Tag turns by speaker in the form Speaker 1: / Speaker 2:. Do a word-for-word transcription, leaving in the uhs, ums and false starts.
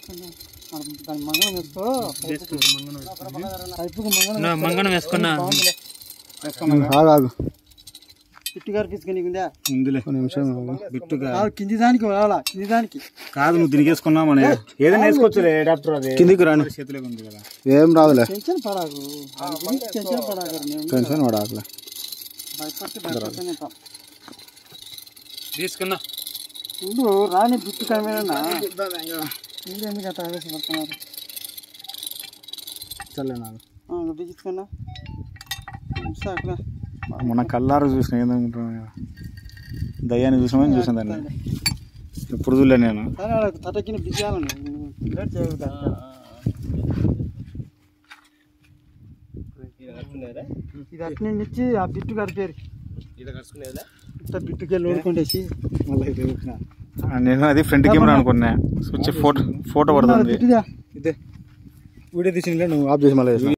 Speaker 1: మంగళం వేసుకున్నా బిట్టుగారు తీసుకుని కింది దానికి కింది దానికి
Speaker 2: కాదు నువ్వు తిరిగేసుకున్నా మన ఏదైనా వేసుకోవచ్చు డాక్టర్ అది కిందికి రాని చేతిలో ఉంది కదా ఏం రాదులే టెన్షన్ పడాకు టెన్షన్ పడాకు టెన్షన్ పడాకులే
Speaker 1: తీసుకున్నా
Speaker 2: ముందు రాని బిట్టు కమేనా మీరు ఎందుకు అట్లా ఆవేశపడుతున్నారు చల్లే నాకు తీసుకున్నా సాకులే మొన్న కల్లారు చూసిన ఏదనుకుంటున్నా దయ్యాన్ని చూసామని చూసాను దాన్ని ఎప్పుడు చూడలే నేను తటకిన బియ్యాలను ఇది అట్నే ఇచ్చి ఆ బిట్టు కడిపేరు ఇంత బిట్టుకెళ్ళి ఓడుకుంటేసి మళ్ళీ నేను అది ఫ్రంట్ కెమెరా అనుకున్నా స్విచ్ ఫోటో ఫోటో పడుతుంది ఇదే వీడియో తీసిన నువ్వు ఆఫ్ చేసి మళ్ళీ